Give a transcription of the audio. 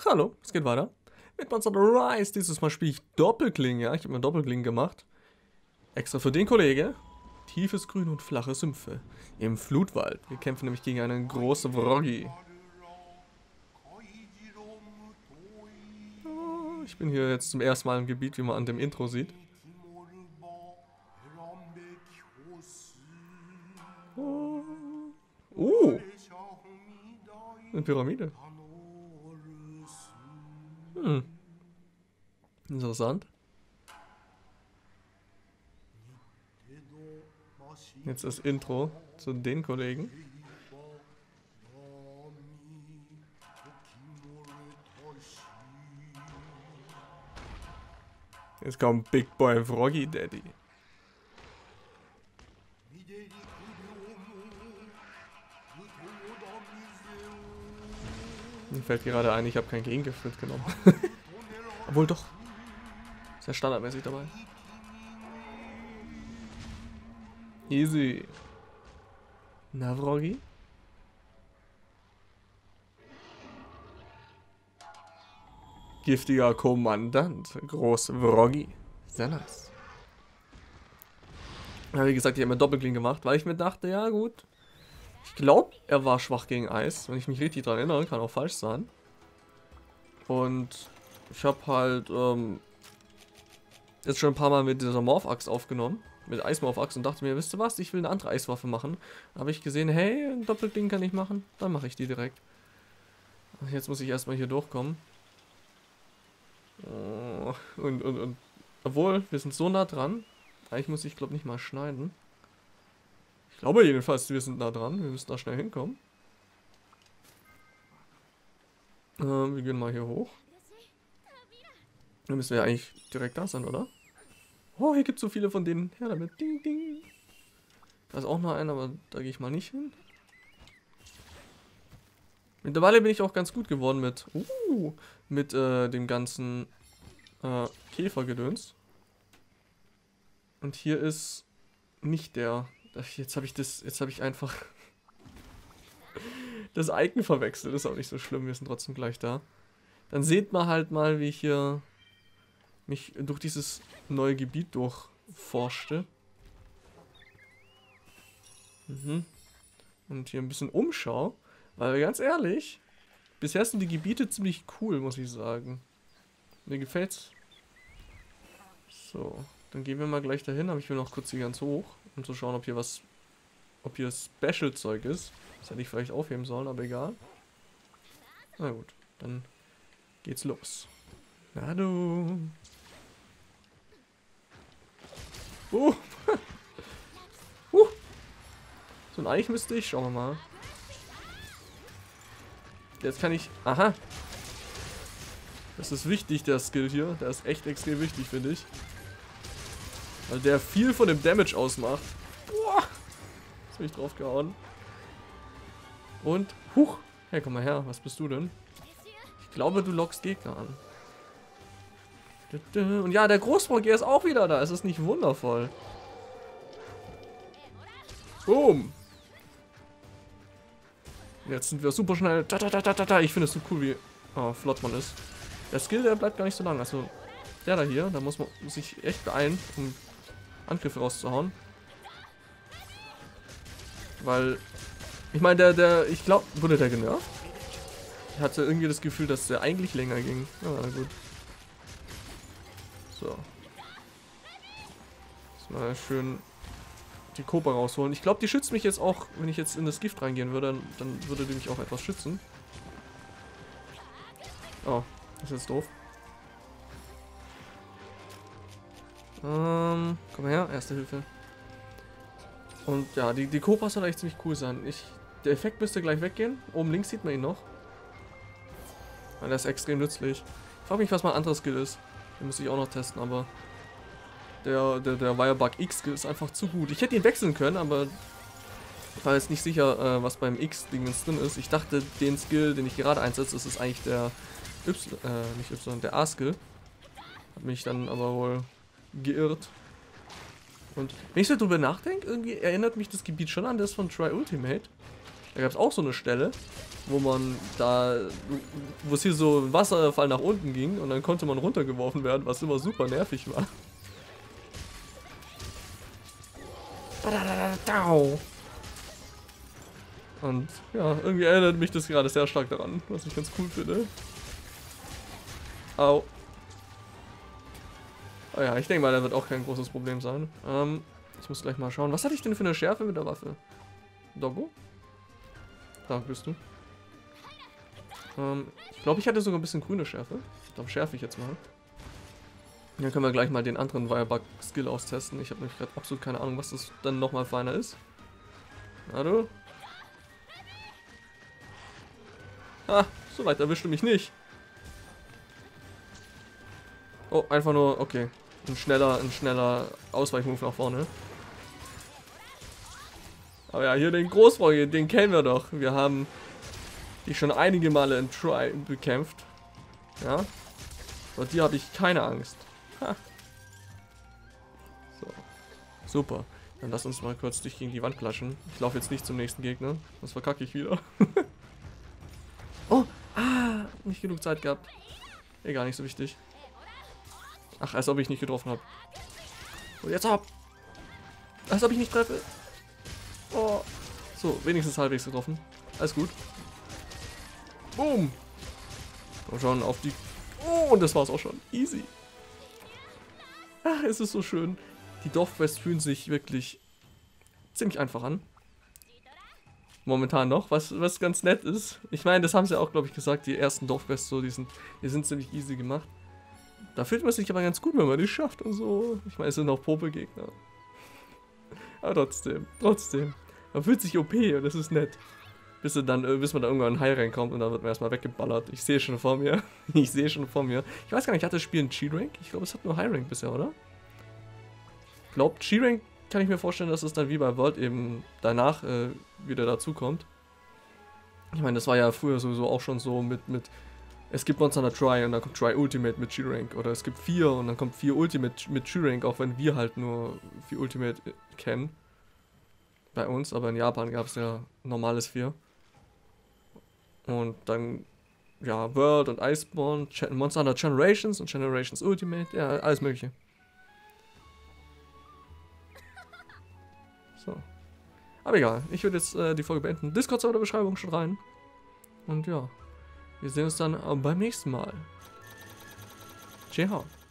Hallo, es geht weiter. Mit Monster Hunter Rise. Dieses Mal spiele ich Doppelklingen, ja. Ich habe mir Doppelklingen gemacht. Extra für den Kollege. Tiefes Grün und flache Sümpfe. Im Flutwald. Wir kämpfen nämlich gegen einen großen Wroggi. Oh, ich bin hier jetzt zum ersten Mal im Gebiet, wie man an dem Intro sieht. Oh. Eine Pyramide. Hm. Interessant. Jetzt das Intro zu den Kollegen. Jetzt kommt Big Boy Wroggi Daddy. Mir fällt gerade ein, ich habe kein Gegengift mitgenommen. Obwohl doch. Ist ja standardmäßig dabei. Easy. Na, Wroggi? Giftiger Kommandant. Groß Wroggi. Sehr nice. Ja, wie gesagt, ich habe mir Doppelkling gemacht, weil ich mir dachte, ja gut. Ich glaube, er war schwach gegen Eis, wenn ich mich richtig daran erinnere, kann auch falsch sein. Und ich habe halt jetzt schon ein paar Mal mit dieser Morph-Axt aufgenommen, mit Eismorph-Axt und dachte mir, wisst ihr was, ich will eine andere Eiswaffe machen. Da habe ich gesehen, hey, ein Doppelkling kann ich machen, dann mache ich die direkt. Jetzt muss ich erstmal hier durchkommen. Und obwohl, wir sind so nah dran, eigentlich muss ich glaube nicht mal schneiden. Ich glaube jedenfalls, wir sind nah dran. Wir müssen da schnell hinkommen. Wir gehen mal hier hoch. Dann müssen wir ja eigentlich direkt da sein, oder? Oh, hier gibt es so viele von denen. Ja, damit. Ding, ding. Da ist auch noch einer, aber da gehe ich mal nicht hin. Mittlerweile bin ich auch ganz gut geworden mit dem ganzen Käfergedöns. Und hier ist nicht der. Jetzt habe ich einfach das Icon verwechselt. Ist auch nicht so schlimm, wir sind trotzdem gleich da. Dann seht man halt mal, wie ich hier mich durch dieses neue Gebiet durchforschte. Und hier ein bisschen umschau. Weil ganz ehrlich, bisher sind die Gebiete ziemlich cool, muss ich sagen. Mir gefällt's. So, dann gehen wir mal gleich dahin, aber ich will noch kurz hier ganz hoch, um zu schauen, ob hier Special-Zeug ist. Das hätte ich vielleicht aufheben sollen, aber egal. Na gut, dann geht's los. Na du. So ein Eich müsste ich, schauen wir mal. Jetzt kann ich, aha. Das ist wichtig, der Skill hier. Der ist echt extrem wichtig, finde ich. Weil der viel von dem Damage ausmacht. Boah. Jetzt bin ich drauf gehauen. Und, huch. Hey, komm mal her. Was bist du denn? Ich glaube, du lockst Gegner an. Und ja, der Großwroggi ist auch wieder da. Es ist nicht wundervoll. Boom. Jetzt sind wir super schnell. Ich finde es so cool, wie flott man ist. Der Skill, der bleibt gar nicht so lang. Also, der da hier, da muss ich echt beeilen, um Angriffe rauszuhauen. Weil, ich meine, ich glaube, wurde der genervt? Ich hatte irgendwie das Gefühl, dass der eigentlich länger ging. Ja, gut. So. Jetzt mal schön die Cobra rausholen. Ich glaube, die schützt mich jetzt auch, wenn ich jetzt in das Gift reingehen würde, dann würde die mich auch etwas schützen. Oh, das ist jetzt doof. Komm mal her, erste Hilfe. Und ja, die Cobra soll echt ziemlich cool sein. Der Effekt müsste gleich weggehen. Oben links sieht man ihn noch. Weil der ist extrem nützlich. Ich frage mich, was mein anderes Skill ist. Den müsste ich auch noch testen, aber der Wirebug X-Skill ist einfach zu gut. Ich hätte ihn wechseln können, aber ich war jetzt nicht sicher, was beim X-Ding drin ist. Ich dachte, den Skill, den ich gerade einsetze, ist eigentlich der der A-Skill. Hat mich dann aber wohl geirrt. Und wenn ich so drüber nachdenke, irgendwie erinnert mich das Gebiet schon an das von Tri Ultimate. Da gab es auch so eine Stelle, wo man da, wo es hier so ein Wasserfall nach unten ging und dann konnte man runtergeworfen werden, was immer super nervig war. Und ja, irgendwie erinnert mich das gerade sehr stark daran, was ich ganz cool finde. Au. Oh ja, ich denke mal, da wird auch kein großes Problem sein. Ich muss gleich mal schauen. Was hatte ich denn für eine Schärfe mit der Waffe? Doggo? Da bist du. Ich glaube, ich hatte sogar ein bisschen grüne Schärfe. Dann schärfe ich jetzt mal. Dann können wir gleich mal den anderen Wirebug-Skill austesten. Ich habe nämlich gerade absolut keine Ahnung, was das dann nochmal für einer ist. Na du? Ah, so weit erwischt du mich nicht. Oh, einfach nur, okay. Ein schneller Ausweichmove nach vorne. Aber ja, hier den Großfreund, den kennen wir doch. Wir haben die schon einige Male in Try bekämpft. Ja. Vor dir habe ich keine Angst. Ha. So. Super. Dann lass uns mal kurz dich gegen die Wand klatschen. Ich laufe jetzt nicht zum nächsten Gegner. Das verkacke ich wieder. Oh, nicht genug Zeit gehabt. Egal, nicht so wichtig. Ach, als ob ich nicht getroffen habe. So, jetzt ab. Als ob ich nicht treffe. Oh. So, wenigstens halbwegs getroffen. Alles gut. Boom. Und schon auf die... Oh, und das war's auch schon. Easy. Ach, es ist so schön. Die Dorfquests fühlen sich wirklich ziemlich einfach an. Momentan noch, was ganz nett ist. Ich meine, das haben sie auch, glaube ich, gesagt, die ersten Dorfquests so, die sind ziemlich easy gemacht. Da fühlt man sich aber ganz gut, wenn man die schafft und so. Ich meine, es sind auch Popelgegner. Aber trotzdem. Man fühlt sich OP und das ist nett. Bis man dann irgendwann in High reinkommt und dann wird man erstmal weggeballert. Ich sehe schon vor mir. Ich weiß gar nicht, hat das Spiel einen G-Rank? Ich glaube, es hat nur High Rank bisher, oder? Ich glaube, G-Rank kann ich mir vorstellen, dass es dann wie bei World eben danach wieder dazukommt. Ich meine, das war ja früher sowieso auch schon so mit es gibt Monster Hunter Tri und dann kommt Tri Ultimate mit G-Rank. Oder es gibt 4 und dann kommt 4 Ultimate mit G-Rank, auch wenn wir halt nur 4 Ultimate kennen. Bei uns, aber in Japan gab es ja normales 4. Und dann, ja, World und Iceborne, Monster Hunter Generations und Generations Ultimate, ja, alles mögliche. So. Aber egal, ich würde jetzt die Folge beenden. Discord ist in der Beschreibung schon rein. Und ja, wir sehen uns dann beim nächsten Mal. Ciao.